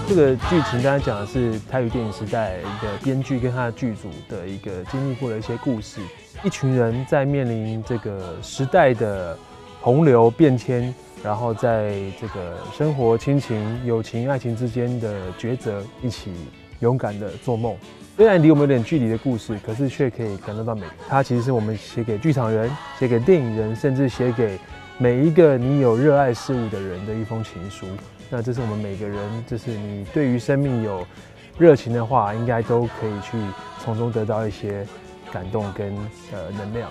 这个剧情当然讲的是台语电影时代的编剧跟他的剧组的一个经历过的一些故事。一群人在面临这个时代的洪流变迁，然后在这个生活、亲情、友情、爱情之间的抉择，一起勇敢的做梦。虽然离我们有点距离的故事，可是却可以感受到美。它其实是我们写给剧场人、写给电影人，甚至写给每一个你有热爱事物的人的一封情书。那这是我们每个人，就是你对于生命有热情的话，应该都可以去从中得到一些感动跟能量。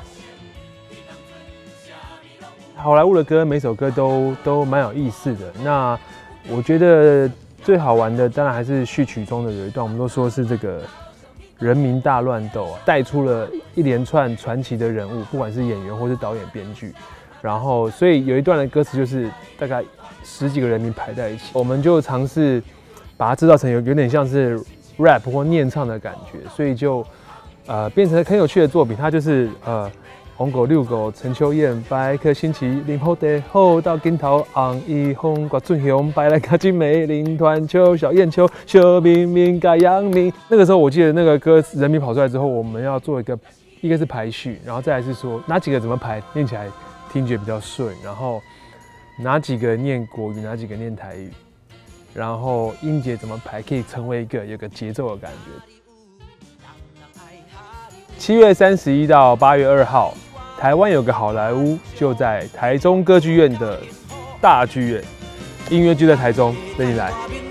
好莱坞的歌每首歌都蛮有意思的。那我觉得最好玩的当然还是序曲中的有一段，我们都说是这个人民大乱斗啊，带出了一连串传奇的人物，不管是演员或是导演、编剧。然后，所以有一段的歌词就是大概10几个人民排在一起，我们就尝试把它制造成有点像是 rap 或念唱的感觉，所以就变成很有趣的作品。它就是红狗、绿狗、陈秋燕、白颗星期、林后地后到金头红衣红挂春香，白来卡金梅、林团秋、小燕秋、小明明甲阳明。那个时候我记得那个歌人民跑出来之后，我们要做一个是排序，然后再来是说哪几个怎么排，念起来听觉比较顺，然后哪几个念国语，哪几个念台语，然后音节怎么排，可以成为有个节奏的感觉。7月31到8月2号。台湾有个好莱坞，就在台中歌剧院的大剧院，音乐就在台中，等你来。